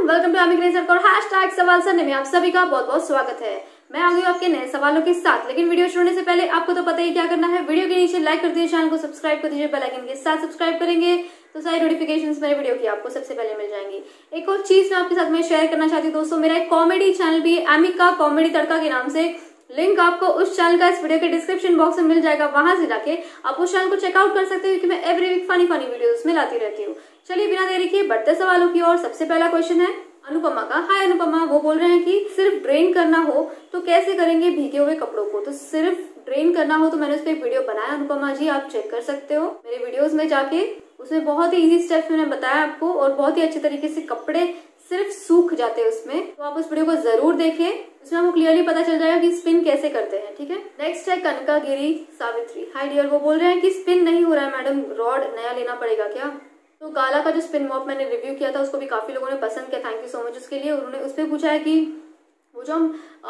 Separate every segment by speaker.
Speaker 1: Everyone, welcome to Amik sir और hashtag सवाल सरने में आप सभी का बहुत बहुत स्वागत है। मैं आ गई हूँ आपके नए सवालों के साथ, लेकिन वीडियो शुरू होने से पहले आपको तो पता ही क्या करना है। वीडियो के नीचे लाइक कर दीजिए, चैनल को सब्सक्राइब कर दीजिए, बेल आइकन के साथ सब्सक्राइब करेंगे तो सारी नोटिफिकेशंस मेरे वीडियो की आपको सबसे पहले मिल जाएंगी। एक और चीज मैं आपके साथ में शेयर करना चाहती हूँ दोस्तों, मेरा एक कॉमेडी चैनल भी है एमिका कॉमेडी तड़का के नाम से। लिंक आपको उस चैनल का इस वीडियो के डिस्क्रिप्शन बॉक्स में मिल जाएगा, वहां से जाके आप उस चैनल को चेकआउट कर सकते हो क्योंकि मैं एवरी वीक फनी वीडियोस में लाती रहती हूँ। चलिए बिना देरी किए बढ़ते सवालों की ओर। सबसे पहला क्वेश्चन है अनुपमा का। हाय अनुपमा, वो बोल रहे हैं कि सिर्फ ड्रेन करना हो तो कैसे करेंगे भीगे हुए कपड़ों को। तो सिर्फ ड्रेन करना हो तो मैंने उस पर एक वीडियो बनाया अनुपमा जी, आप चेक कर सकते हो मेरे वीडियोस में जाके। उसमें बहुत ही इजी स्टेप्स मैंने बताया आपको और बहुत ही अच्छे तरीके से कपड़े सिर्फ सूख जाते हैं उसमें, तो आप उस वीडियो को जरूर देखें, उसमें आपको क्लियरली पता चल जाएगा कि स्पिन कैसे करते हैं। ठीक है, नेक्स्ट है कनका गिरी सावित्री। हाय डियर, वो बोल रहे हैं कि स्पिन नहीं हो रहा है मैडम, रॉड नया लेना पड़ेगा क्या। तो गाला का जो स्पिन मॉप मैंने रिव्यू किया था उसको भी काफी लोगों ने पसंद किया, थैंक यू सो मच उसके लिए। उन्होंने उस पर पूछा है कि वो जो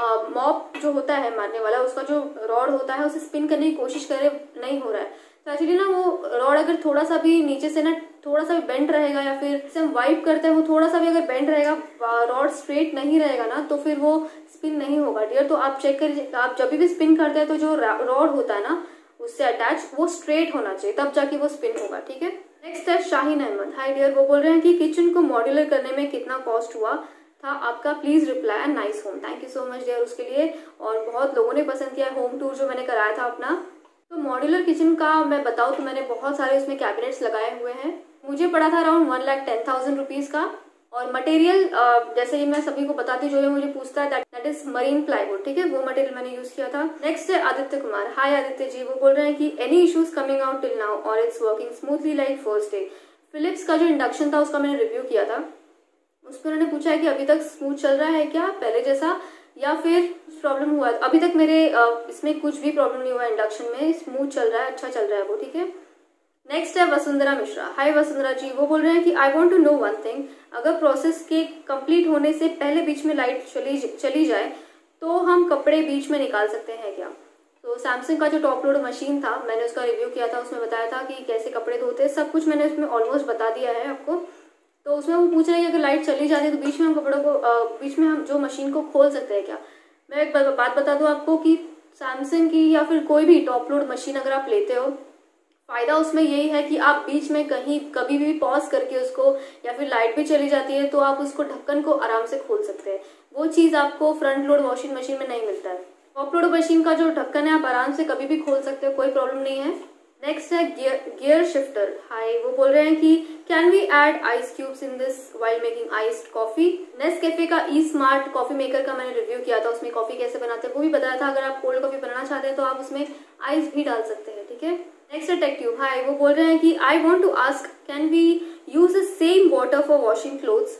Speaker 1: मॉप जो होता है मारने वाला, उसका जो रॉड होता है उसे स्पिन करने की कोशिश करे, नहीं हो रहा है। तो एक्चुअली ना वो रॉड अगर थोड़ा सा भी नीचे से ना थोड़ा सा भी बेंड रहेगा या फिर जैसे हम वाइप करते हैं वो थोड़ा सा भी अगर बेंड रहेगा, रॉड स्ट्रेट नहीं रहेगा ना, तो फिर वो स्पिन नहीं होगा डियर। तो आप चेक करिए, आप जब भी स्पिन करते हैं तो जो रॉड होता है ना उससे अटैच वो स्ट्रेट होना चाहिए, तब जाके वो स्पिन होगा। ठीक है, नेक्स्ट है शाहीन अहमद। हाय डियर, वो बोल रहे हैं कि किचन को मॉड्यूलर करने में कितना कॉस्ट हुआ था आपका, please reply and nice home. Thank you so much dear उसके लिए, और बहुत लोगों ने पसंद किया होम टूर जो मैंने कराया था अपना। तो मॉड्यूलर किचन का मैं बताऊं तो मैंने बहुत सारे उसमें कैबिनेट्स लगाए हुए हैं। मुझे पड़ा था अराउंड 1,10,000 रुपीज का, और मटेरियल जैसे ही मैं सभी को बताती हूँ, जो मुझे पूछता है दैट इज मरीन प्लाईवुड। ठीक है, वो मटेरियल मैंने यूज किया था। नेक्स्ट है आदित्य कुमार। हाय आदित्य जी, वो बोल रहे हैं कि any issues coming out till now और it's working smoothly like first day. Philips का जो इंडक्शन था उसका मैंने रिव्यू किया था, उसमें उन्होंने पूछा है कि अभी तक स्मूथ चल रहा है क्या पहले जैसा, या फिर कुछ प्रॉब्लम हुआ है। अभी तक मेरे इसमें कुछ भी प्रॉब्लम नहीं हुआ, इंडक्शन में स्मूथ चल रहा है, अच्छा चल रहा है वो। ठीक है, नेक्स्ट है वसुंधरा मिश्रा। हाय वसुंधरा जी, वो बोल रहे हैं कि I want to know one thing, अगर प्रोसेस के कंप्लीट होने से पहले बीच में लाइट चली जाए तो हम कपड़े बीच में निकाल सकते हैं क्या। तो सैमसंग का जो टॉप लोड मशीन था मैंने उसका रिव्यू किया था, उसमें बताया था कि कैसे कपड़े धोते हैं, सब कुछ मैंने उसमें ऑलमोस्ट बता दिया है आपको। तो उसमें वो पूछ रहे हैं कि अगर लाइट चली जाती है तो बीच में हम कपड़ों को बीच में हम जो मशीन को खोल सकते हैं क्या। मैं एक बात बता दूं आपको कि सैमसंग की या फिर कोई भी टॉप लोड मशीन अगर आप लेते हो, फायदा उसमें यही है कि आप बीच में कहीं कभी भी पॉज करके उसको, या फिर लाइट भी चली जाती है तो आप उसको ढक्कन को आराम से खोल सकते हैं। वो चीज आपको फ्रंट लोड वॉशिंग मशीन में नहीं मिलता है। टॉप लोड मशीन का जो ढक्कन है आप आराम से कभी भी खोल सकते हो, कोई प्रॉब्लम नहीं है। नेक्स्ट है गियर शिफ्टर। हाय, वो बोल रहे हैं कि can we add ice cubes in this while making iced coffee. Nescafe का ई स्मार्ट कॉफी मेकर का मैंने रिव्यू किया था, उसमें कॉफी कैसे बनाते हैं वो भी बताया था। अगर आप कोल्ड कॉफी बनाना चाहते हैं तो आप उसमें आइस भी डाल सकते हैं। ठीक है, नेक्स्ट है टेक ट्यूब। हाय, वो बोल रहे हैं कि I want to ask can we use the same water for washing clothes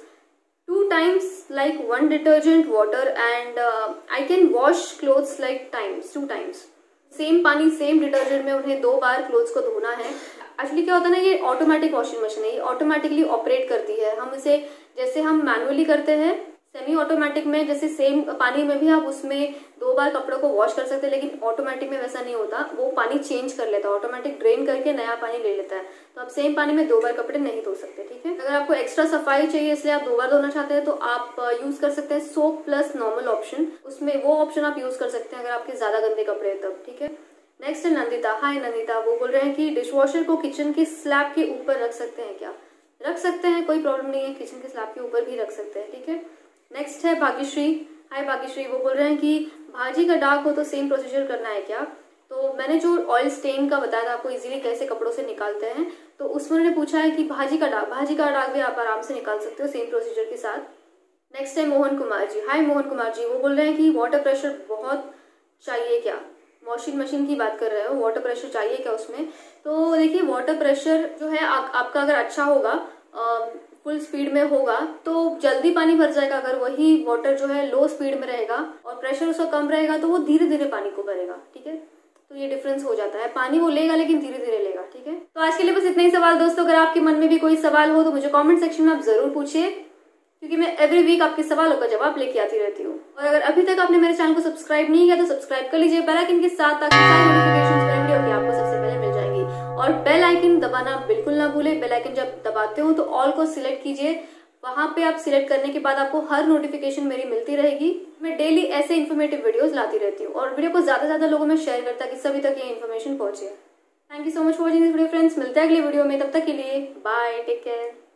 Speaker 1: 2 times like 1 detergent water and I can wash clothes like 2 times। Same पानी सेम डिटर्जेंट में उन्हें 2 बार क्लोथ्स को धोना है। एक्चुअली क्या होता है ना, ये ऑटोमेटिक वॉशिंग मशीन है, ये ऑटोमेटिकली ऑपरेट करती है। हम इसे जैसे हम मैनुअली करते हैं सेमी ऑटोमेटिक में, जैसे सेम पानी में भी आप उसमें 2 बार कपड़ों को वॉश कर सकते हैं, लेकिन ऑटोमेटिक में वैसा नहीं होता, वो पानी चेंज कर लेता है, ऑटोमेटिक ड्रेन करके नया पानी ले लेता है। तो आप सेम पानी में 2 बार कपड़े नहीं धो सकते। ठीक है, अगर आपको एक्स्ट्रा सफाई चाहिए इसलिए आप 2 बार धोना चाहते हैं तो आप यूज कर सकते हैं सोप प्लस नॉर्मल ऑप्शन, उसमें वो ऑप्शन आप यूज कर सकते हैं अगर आपके ज्यादा गंदे कपड़े हैं तब। ठीक है, नेक्स्ट है नंदिता। हाय नंदिता, वो बोल रहे हैं कि डिशवॉशर को किचन के स्लैब के ऊपर रख सकते हैं क्या। रख सकते हैं, कोई प्रॉब्लम नहीं है, किचन के स्लैब के ऊपर भी रख सकते हैं। ठीक है, नेक्स्ट है भाग्यश्री। हाय भाग्यश्री, वो बोल रहे हैं कि भाजी का दाग हो तो सेम प्रोसीजर करना है क्या। तो मैंने जो ऑयल स्टेन का बताया था आपको इजीली कैसे कपड़ों से निकालते हैं, तो उसमें उन्होंने पूछा है कि भाजी का दाग भी आप आराम से निकाल सकते हो सेम प्रोसीजर के साथ। नेक्स्ट है मोहन कुमार जी। हाय मोहन कुमार जी, वो बोल रहे हैं कि वाटर प्रेशर बहुत चाहिए क्या। वॉशिंग मशीन की बात कर रहे हो, वाटर प्रेशर चाहिए क्या उसमें। तो देखिए वाटर प्रेशर जो है आपका अगर अच्छा होगा, फुल स्पीड में होगा तो जल्दी पानी भर जाएगा। अगर वही वाटर जो है लो स्पीड में रहेगा और प्रेशर उसका कम रहेगा तो वो धीरे धीरे पानी को भरेगा। ठीक है, तो ये डिफरेंस हो जाता है, पानी वो लेगा लेकिन धीरे धीरे लेगा। ठीक है, तो आज के लिए बस इतना ही सवाल दोस्तों। अगर आपके मन में भी कोई सवाल हो तो मुझे कमेंट सेक्शन में आप जरूर पूछिए, क्योंकि मैं एवरी वीक आपके सवालों का जवाब लेके आती रहती हूँ। और अगर अभी तक आपने मेरे चैनल को सब्सक्राइब नहीं किया तो सब्सक्राइब कर लीजिए बेल आइकन के साथ, ताकि सारी नोटिफिकेशंस मेरे वीडियो की आपको सबसे पहले मिल जाएंगी। और बेल आइकन दबाना बिल्कुल ना भूले, बेल आइकन जब दबाते हो तो ऑल को सिलेक्ट कीजिए वहां पे आप सिलेक्ट करने के बाद आपको हर नोटिफिकेशन मेरी मिलती रहेगी। मैं डेली ऐसे इन्फॉर्मेटिव वीडियोस लाती रहती हूँ और वीडियो को ज्यादा से ज्यादा लोगों में शेयर करता कि सभी तक ये इन्फॉर्मेशन पहुंचे। Thank you so much for watching this video friends. मिलते हैं अगले वीडियो में, तब तक के लिए बाय, टेक केयर।